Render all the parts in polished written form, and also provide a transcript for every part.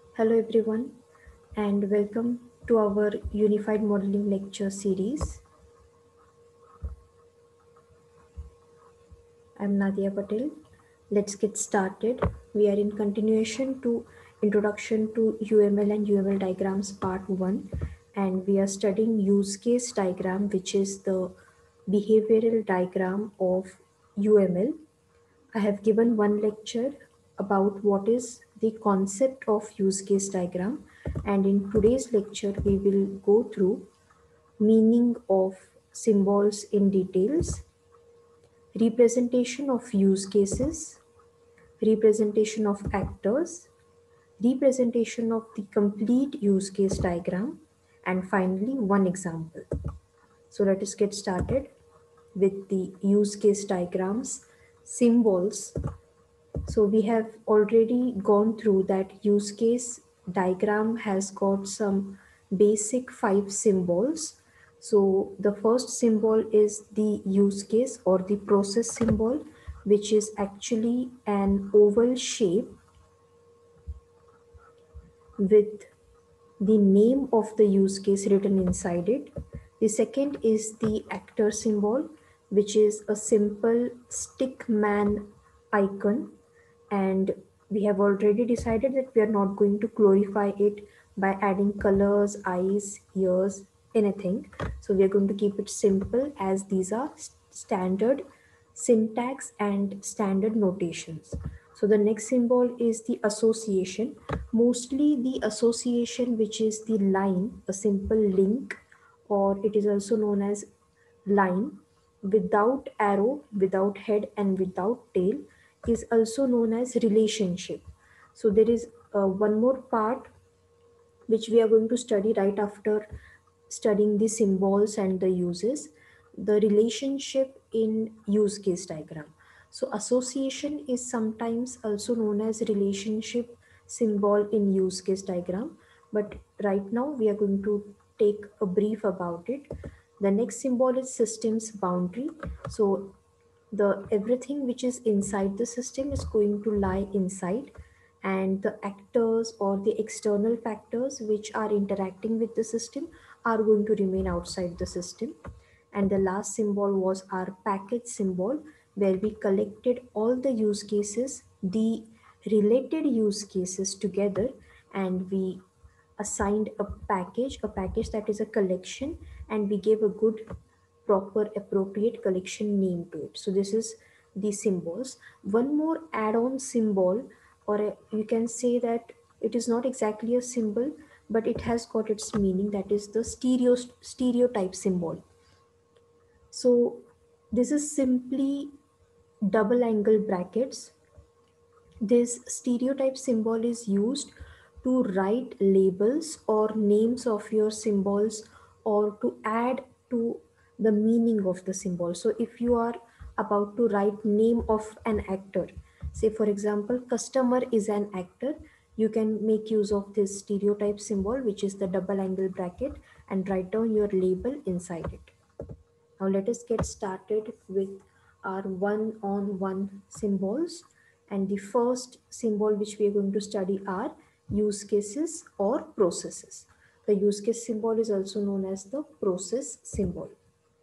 Hello everyone and welcome to our Unified Modeling lecture series. I'm Nadia Patel. Let's get started. We are in continuation to Introduction to UML and UML Diagrams Part 1, and we are studying use case diagram, which is the behavioral diagram of UML. I have given one lecture about what is the concept of use case diagram, and in today's lecture we will go through meaning of symbols in details, representation of use cases, representation of actors, representation of the complete use case diagram, and finally one example. So let us get started with the use case diagrams. Symbols. So we have already gone through that use case diagram has got some basic 5 symbols. So the first symbol is the use case or the process symbol, which is actually an oval shape with the name of the use case written inside it. The second is the actor symbol, which is a simple stick man icon, and we have already decided that we are not going to glorify it by adding colors, eyes, ears, anything. So we are going to keep it simple as these are standard syntax and standard notations. So the next symbol is the association, mostly the association, which is the line, a simple link, or it is also known as line without arrow, without head, and without tail, is also known as relationship. So there is one more part which we are going to study right after studying the symbols and the uses, the relationship in use case diagram. So association is sometimes also known as relationship symbol in use case diagram, but right now we are going to take a brief about it. The next symbol is systems boundary. So the everything which is inside the system is going to lie inside, and the actors or the external factors which are interacting with the system are going to remain outside the system. And the last symbol was our package symbol, where we collected all the use cases, the related use cases together, and we assigned a package that is a collection, and we gave a good proper appropriate collection name to it. So this is the symbols. One more add-on symbol, or you can say that it is not exactly a symbol, but it has got its meaning, that is the stereotype symbol. So this is simply double angle brackets. This stereotype symbol is used to write labels or names of your symbols, or to add to the meaning of the symbol. So if you are about to write name of an actor, say for example customer is an actor, you can make use of this stereotype symbol, which is the double angle bracket, and write down your label inside it. Now let us get started with our one-on-one symbols. And the first symbol which we are going to study are use cases or processes. The use case symbol is also known as the process symbol.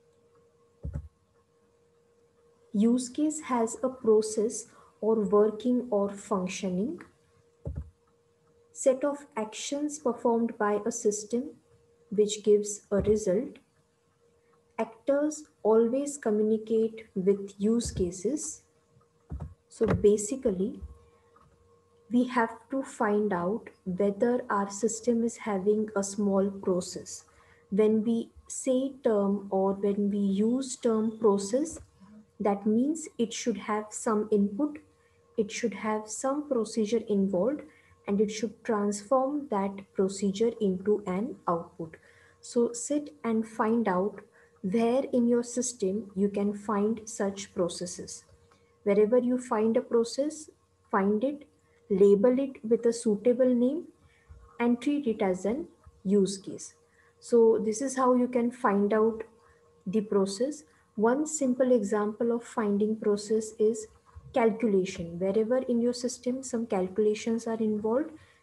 Use case has a process or working or functioning set of actions performed by a system which gives a result. Actors always communicate with use cases. So basically, we have to find out whether our system is having a small process. When we say term or when we use term process, that means it should have some input, it should have some procedure involved, and it should transform that procedure into an output. So sit and find out where in your system you can find such processes. Wherever you find a process, find it, label it with a suitable name, and treat it as an use case. So this is how you can find out the process. One simple example of finding process is calculation. Wherever in your system some calculations are involved,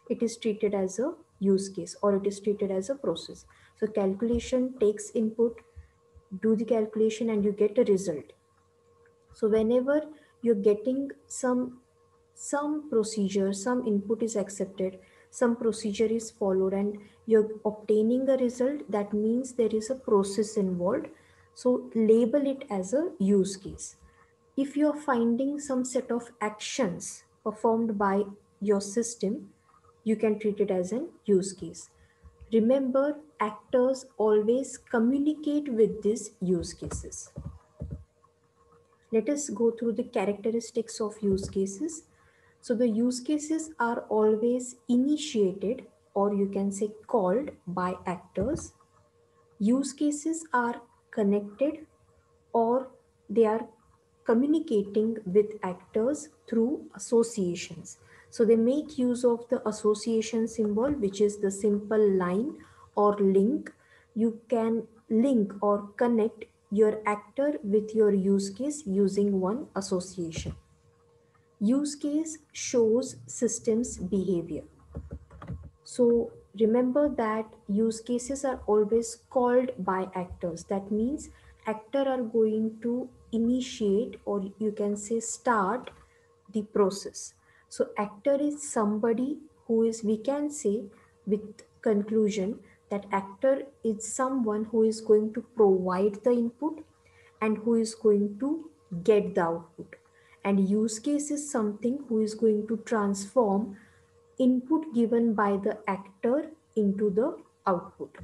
it is treated as a use case or it is treated as a process. So calculation takes input, do the calculation, and you get a result. So whenever you're getting some procedure, some input is accepted, some procedure is followed, and you're obtaining a result, that means there is a process involved. So label it as a use case. If you're finding some set of actions performed by your system, you can treat it as an use case. Remember, actors always communicate with these use cases. Let us go through the characteristics of use cases. So the use cases are always initiated, or you can say called, by actors. Use cases are connected, or they are communicating with actors through associations. So they make use of the association symbol, which is the simple line or link. You can link or connect your actor with your use case using one association. Use case shows systems behavior. So remember that use cases are always called by actors. That means actor are going to initiate, or you can say start, the process. So actor is somebody who is, we can say with conclusion, that actor is someone who is going to provide the input and who is going to get the output. And use case is something who is going to transform input given by the actor into the output.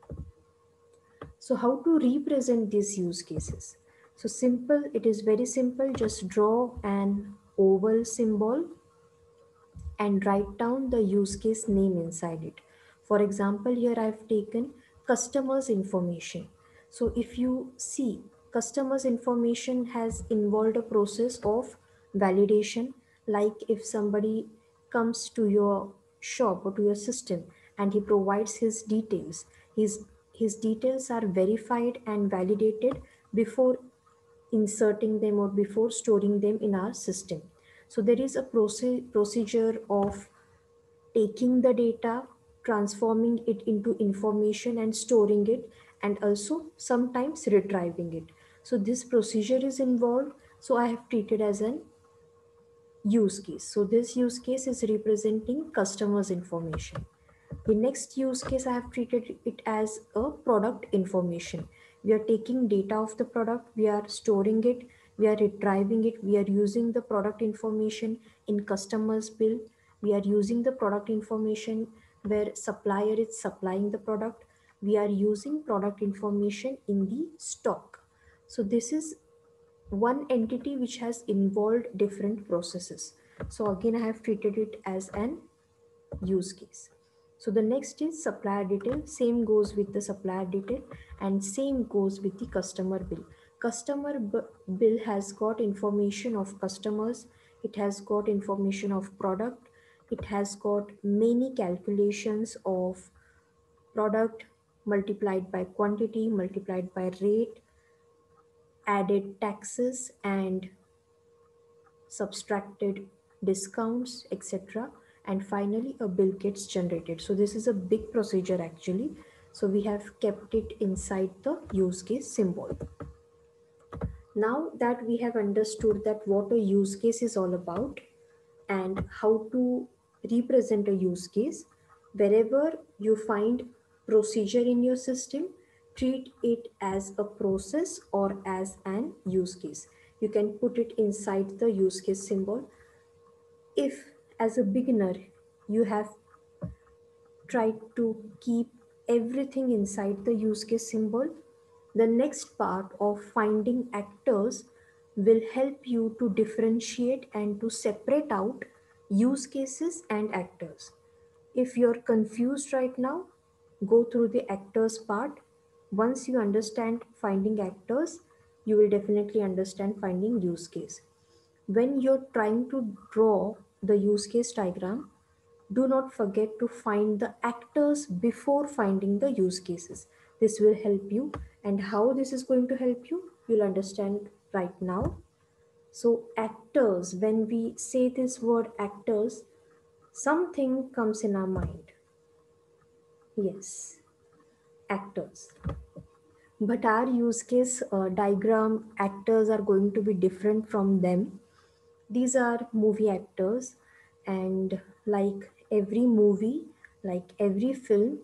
So how to represent these use cases? So simple, it is very simple. Just draw an oval symbol and write down the use case name inside it. For example, here I've taken customers information. So if you see, customers information has involved a process of validation. Like if somebody comes to your shop or to your system and he provides his details, his details are verified and validated before inserting them or before storing them in our system. So there is a procedure of taking the data, transforming it into information and storing it, and also sometimes retrieving it. So this procedure is involved. So I have treated as an use case. So this use case is representing customers information. The next use case, I have treated it as a product information. We are taking data of the product, we are storing it, we are retrieving it, we are using the product information in customer's bill, we are using the product information where supplier is supplying the product, we are using product information in the stock. So this is one entity which has involved different processes. So again, I have treated it as an use case. So the next is supplier detail. Same goes with the supplier detail and same goes with the customer bill. Bill has got information of customers, it has got information of product, it has got many calculations of product multiplied by quantity, multiplied by rate, added taxes and subtracted discounts, etc. And finally, a bill gets generated. So, this is a big procedure actually. So, we have kept it inside the use case symbol. Now that we have understood that what a use case is all about and how to represent a use case, wherever you find procedure in your system, treat it as a process or as an use case. You can put it inside the use case symbol. If as a beginner you have tried to keep everything inside the use case symbol, the next part of finding actors will help you to differentiate and to separate out use cases and actors. If you're confused right now, go through the actors part. Once you understand finding actors, you will definitely understand finding use case. When you're trying to draw the use case diagram, do not forget to find the actors before finding the use cases. This will help you, and how this is going to help you, you'll understand right now. So, actors, when we say this word actors, something comes in our mind. Yes, actors. But our use case diagram actors are going to be different from them. These are movie actors, and like every movie, like every film,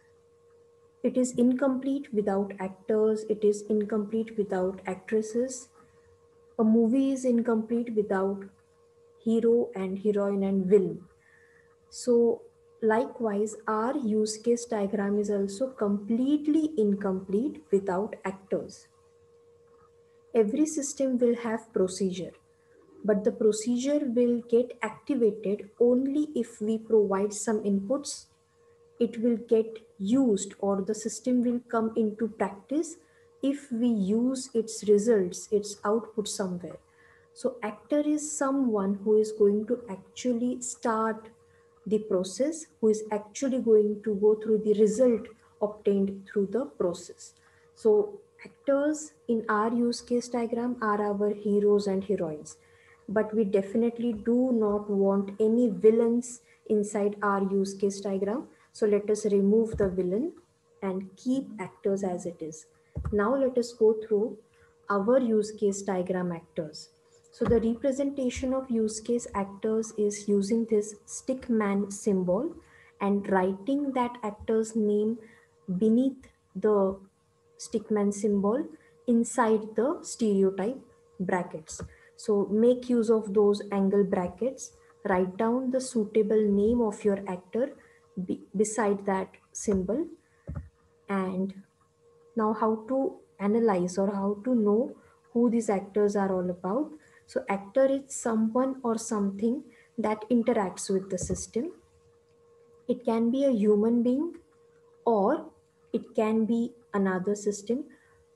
it is incomplete without actors, it is incomplete without actresses. A movie is incomplete without hero and heroine and villain. So, likewise, our use case diagram is also completely incomplete without actors. Every system will have procedure, but the procedure will get activated only if we provide some inputs. It will get used, or the system will come into practice if we use its results, its output somewhere. So actor is someone who is going to actually start the process, who is actually going to go through the result obtained through the process. So actors in our use case diagram are our heroes and heroines, but we definitely do not want any villains inside our use case diagram. So let us remove the villain and keep actors as it is. Now let us go through our use case diagram actors. So the representation of use case actors is using this stick man symbol and writing that actor's name beneath the stickman symbol inside the stereotype brackets. So make use of those angle brackets, write down the suitable name of your actor beside that symbol. And now how to analyze or how to know who these actors are all about. So actor is someone or something that interacts with the system. It can be a human being, or it can be another system.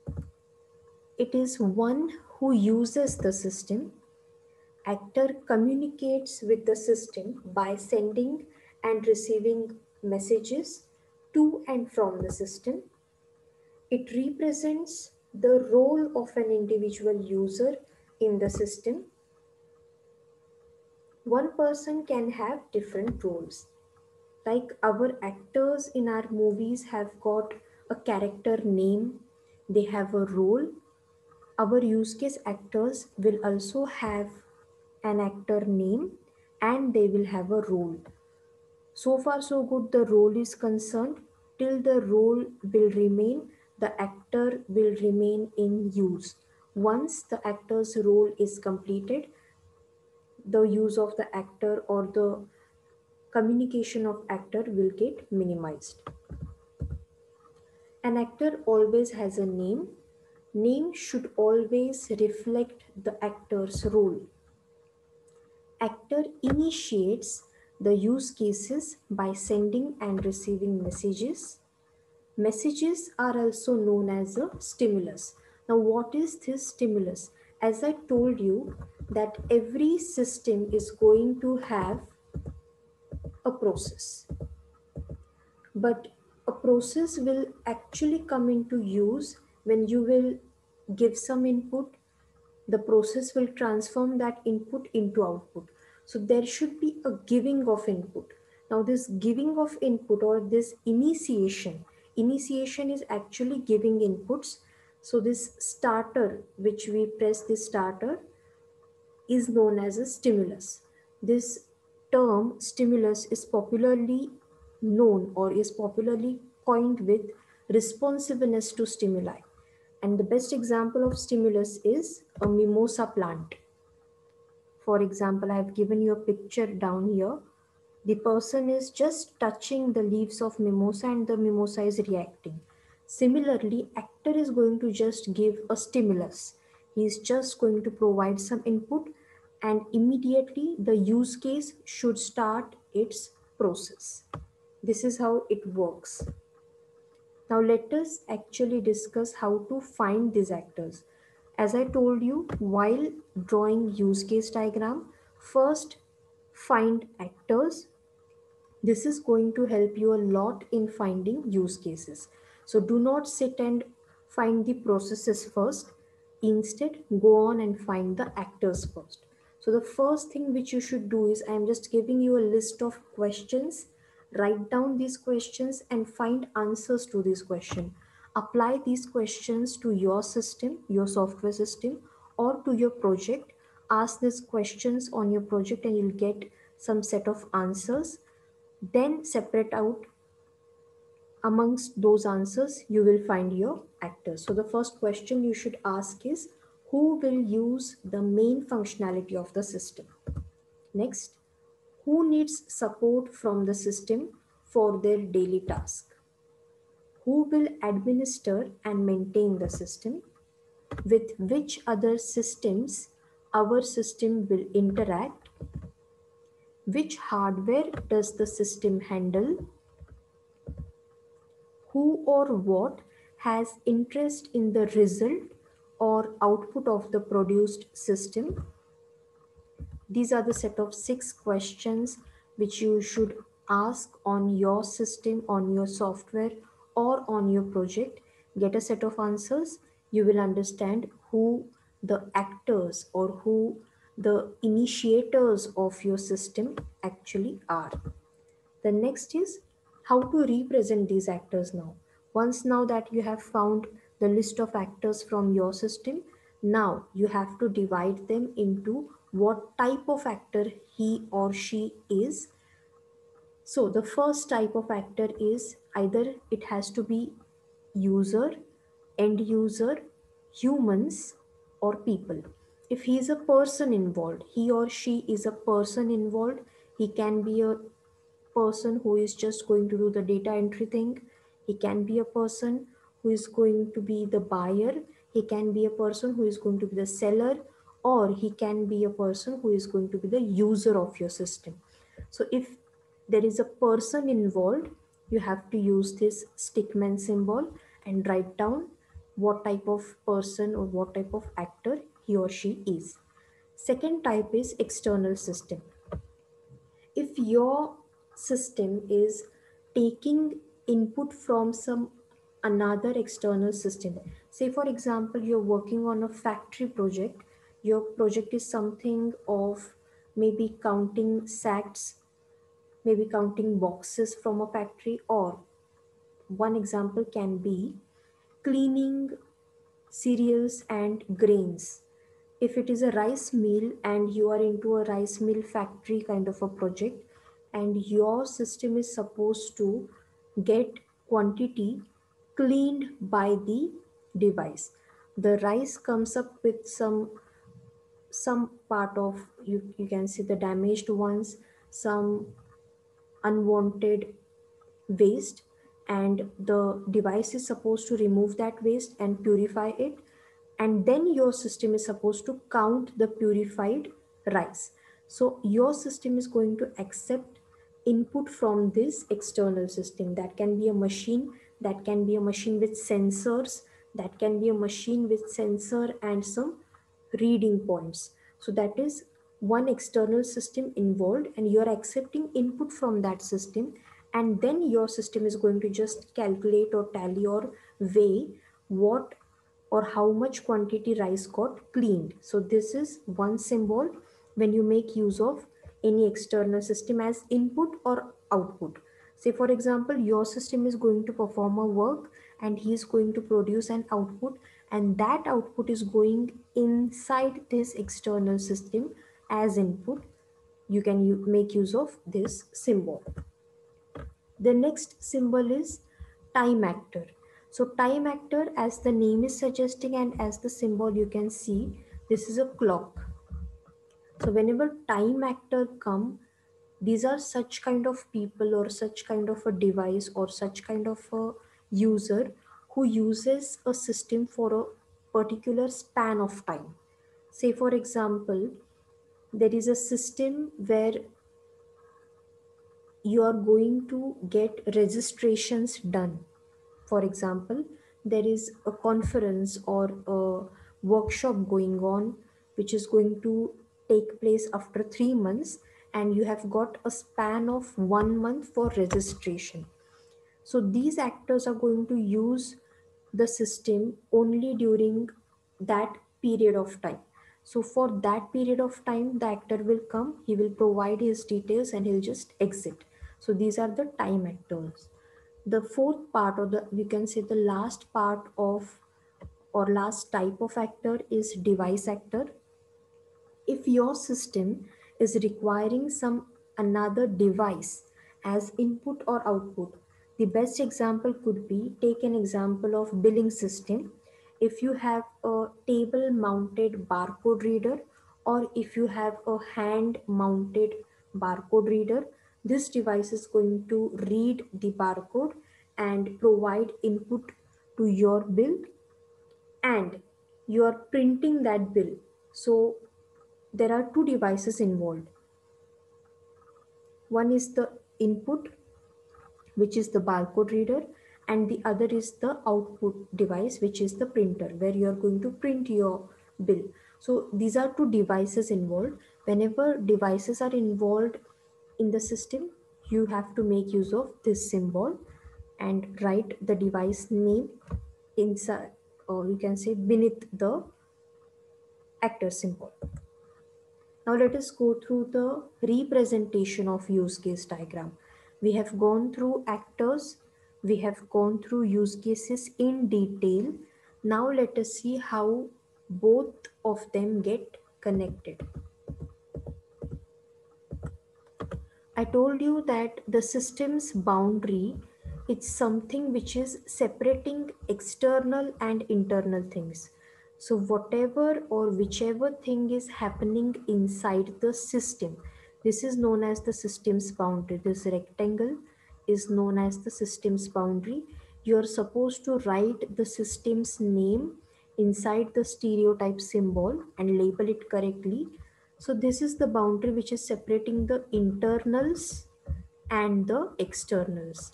It is one who uses the system. Actor communicates with the system by sending and receiving messages to and from the system. It represents the role of an individual user in the system. One person can have different roles. Like our actors in our movies have got a character name, they have a role. Our use case actors will also have an actor name and they will have a role. So far, so good, the role is concerned. Till the role will remain, the actor will remain in use. Once the actor's role is completed, the use of the actor or the communication of actor will get minimized. An actor always has a name. Name should always reflect the actor's role. Actor initiates the use cases by sending and receiving messages. Messages are also known as a stimulus. Now, what is this stimulus? As I told you, that every system is going to have a process, but a process will actually come into use when you will give some input. The process will transform that input into output. So there should be a giving of input. Now this giving of input, or this initiation is actually giving inputs. So this starter, which we press, this starter is known as a stimulus. This term stimulus is popularly known, or is popularly coined with responsiveness to stimuli. And the best example of stimulus is a mimosa plant. For example, I have given you a picture down here. The person is just touching the leaves of mimosa and the mimosa is reacting. Similarly, actor is going to just give a stimulus. He is just going to provide some input and immediately the use case should start its process. This is how it works. Now let us actually discuss how to find these actors. As I told you, while drawing use case diagram, first find actors. This is going to help you a lot in finding use cases. So do not sit and find the processes first. Instead, go on and find the actors first. So the first thing which you should do is, I am just giving you a list of questions. Write down these questions and find answers to these questions. Apply these questions to your system, your software system, or to your project. Ask these questions on your project and you'll get some set of answers. Then separate out amongst those answers, you will find your actors. So the first question you should ask is, who will use the main functionality of the system? Next, who needs support from the system for their daily task? Who will administer and maintain the system? With which other systems our system will interact? Which hardware does the system handle? Who or what has interest in the result or output of the produced system? These are the set of 6 questions which you should ask on your system, on your software, or on your project. Get a set of answers. You will understand who the actors or who the initiators of your system actually are. The next is how to represent these actors now. Once now that you have found the list of actors from your system, now you have to divide them into what type of actor he or she is. So the first type of actor is either it has to be user, end user, humans, or people. If he is a person involved, he or she is a person involved, he can be a person who is just going to do the data entry thing. He can be a person who is going to be the buyer. He can be a person who is going to be the seller, or he can be a person who is going to be the user of your system. So if there is a person involved, you have to use this stickman symbol and write down what type of person or what type of actor he or she is. Second type is external system. If your system is taking input from some another external system, say for example you're working on a factory project, your project is something of maybe counting sacks, maybe counting boxes from a factory, or one example can be cleaning cereals and grains. If it is a rice mill and you are into a rice mill factory kind of a project, and your system is supposed to get quantity cleaned by the device, the rice comes up with some part of, you can see the damaged ones, some unwanted waste, and the device is supposed to remove that waste and purify it, and then your system is supposed to count the purified rice. So your system is going to accept input from this external system. That can be a machine, that can be a machine with sensors, that can be a machine with sensor and some reading points. So that is one external system involved, and you are accepting input from that system, and then your system is going to just calculate or tally or weigh what or how much quantity rice got cleaned. So this is one symbol when you make use of any external system as input or output. Say for example, your system is going to perform a work and he is going to produce an output, and that output is going inside this external system as input. You can make use of this symbol. The next symbol is time actor. So time actor, as the name is suggesting and as the symbol you can see, this is a clock. So whenever time actor come, these are such kind of people or such kind of a device or such kind of a user who uses a system for a particular span of time. Say for example, there is a system where you are going to get registrations done. For example, there is a conference or a workshop going on which is going to take place after 3 months, and you have got a span of 1 month for registration. So these actors are going to use the system only during that period of time. So for that period of time, the actor will come, he will provide his details, and he'll just exit. So these are the time actors. The fourth part, or the, you can say the last part of, or last type of actor, is device actor. If your system is requiring some another device as input or output, the best example could be, take an example of billing system. If you have a table mounted barcode reader, or if you have a hand mounted barcode reader, this device is going to read the barcode and provide input to your bill, and you are printing that bill. So there are two devices involved. One is the input, which is the barcode reader, and the other is the output device, which is the printer, where you are going to print your bill. So these are two devices involved. Whenever devices are involved in the system, you have to make use of this symbol and write the device name inside, or you can say beneath the actor symbol. Now let us go through the representation of use case diagram. We have gone through actors, we have gone through use cases in detail. Now let us see how both of them get connected. I told you that the system's boundary, it's something which is separating external and internal things. So whatever or whichever thing is happening inside the system, this is known as the system's boundary. This rectangle is known as the system's boundary. You are supposed to write the system's name inside the stereotype symbol and label it correctly. So this is the boundary which is separating the internals and the externals.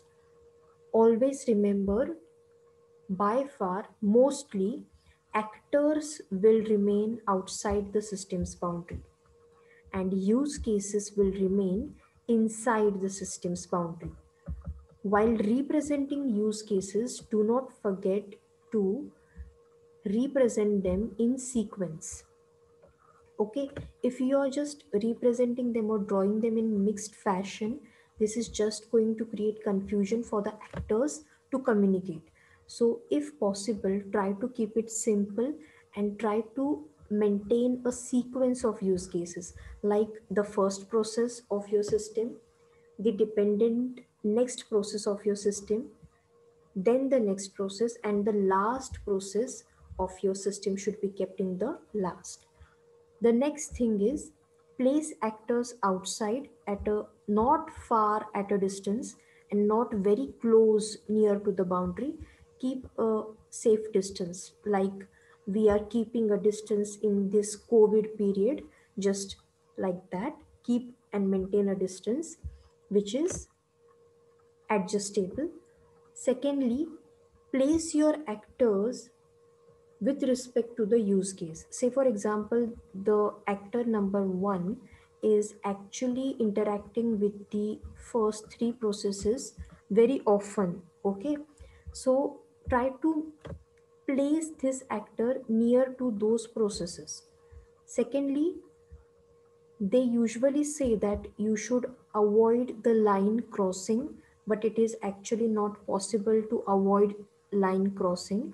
Always remember, by far, mostly actors will remain outside the system's boundary and use cases will remain inside the system's boundary. While representing use cases, do not forget to represent them in sequence. Okay, if you are just representing them or drawing them in mixed fashion, this is just going to create confusion for the actors to communicate. So if possible, try to keep it simple and try to maintain a sequence of use cases, like the first process of your system, the dependent next process of your system, then the next process, and the last process of your system should be kept in the last. The next thing is, place actors outside at a not far at a distance and not very close near to the boundary. Keep a safe distance, like we are keeping a distance in this COVID period, just like that. Keep and maintain a distance which is adjustable. Secondly, place your actors with respect to the use case. Say, for example, the actor number one is actually interacting with the first three processes very often. Okay, so try to place this actor near to those processes. Secondly, they usually say that you should avoid the line crossing, but it is actually not possible to avoid line crossing.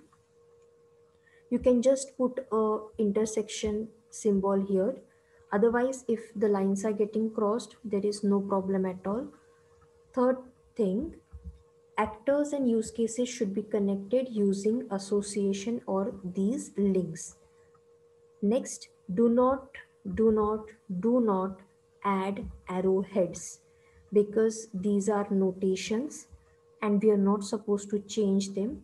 You can just put a intersection symbol here. Otherwise, if the lines are getting crossed, there is no problem at all. Third thing, actors and use cases should be connected using association or these links. Next, do not add arrowheads, because these are notations and we are not supposed to change them.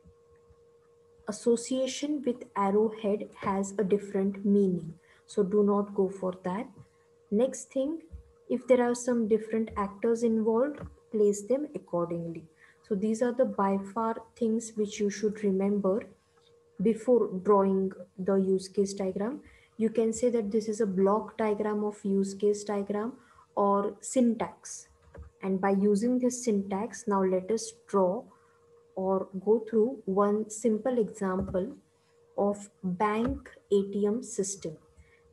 Association with arrowhead has a different meaning, so do not go for that. Next thing, if there are some different actors involved, place them accordingly. So these are the by far things which you should remember before drawing the use case diagram. You can say that this is a block diagram of use case diagram or syntax. And by using this syntax, now let us draw or go through one simple example of bank ATM system.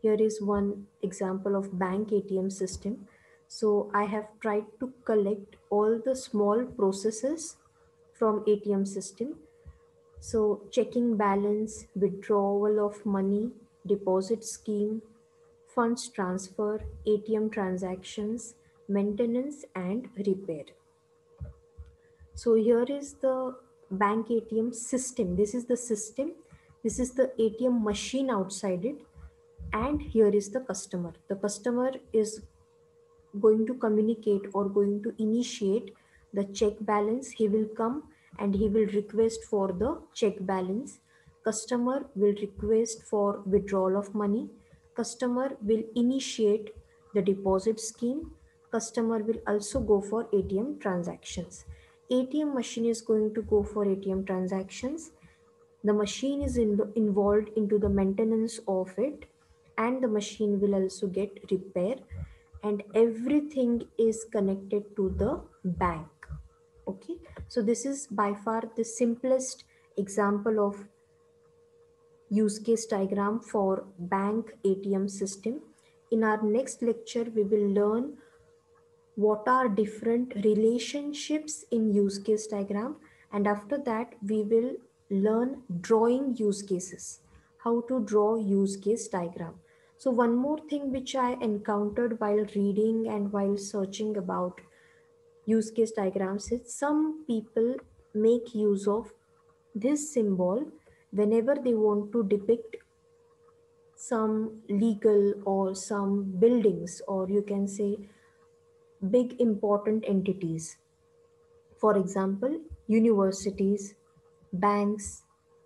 Here is one example of bank ATM system. So I have tried to collect all the small processes from ATM system. So checking balance, withdrawal of money, deposit scheme, funds transfer, ATM transactions, maintenance and repair. So here is the bank ATM system. This is the system. This is the ATM machine outside it. And here is the customer. The customer is going to communicate or going to initiate the check balance. He will come and he will request for the check balance. Customer will request for withdrawal of money. Customer will initiate the deposit scheme. Customer will also go for ATM transactions. ATM machine is going to go for ATM transactions. The machine is involved into the maintenance of it, and the machine will also get repair, and everything is connected to the bank. Okay, so this is by far the simplest example of use case diagram for bank ATM system. In our next lecture we will learn what are different relationships in use case diagram, and after that we will learn drawing use cases, how to draw use case diagram. So one more thing which I encountered while reading and while searching about use case diagrams is some people make use of this symbol whenever they want to depict some legal or some buildings, or you can say big important entities. For example, universities, banks,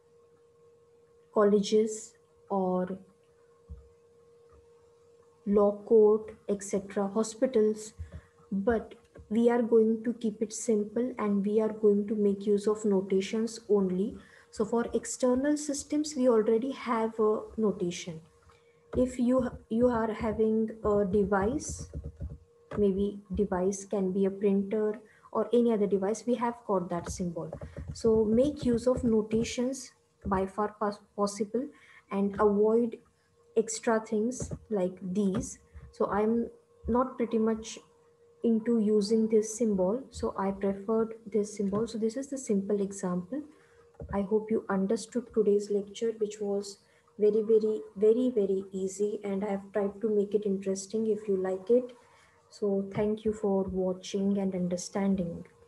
colleges, or law court, etc., hospitals. But we are going to keep it simple and we are going to make use of notations only. So for external systems, we already have a notation. If you are having a device, maybe device can be a printer or any other device, we have got that symbol. So make use of notations by far possible, and avoid extra things like these. So I'm not pretty much into using this symbol, so I preferred this symbol. So this is the simple example. I hope you understood today's lecture, which was very easy, and I have tried to make it interesting if you like it. So thank you for watching and understanding.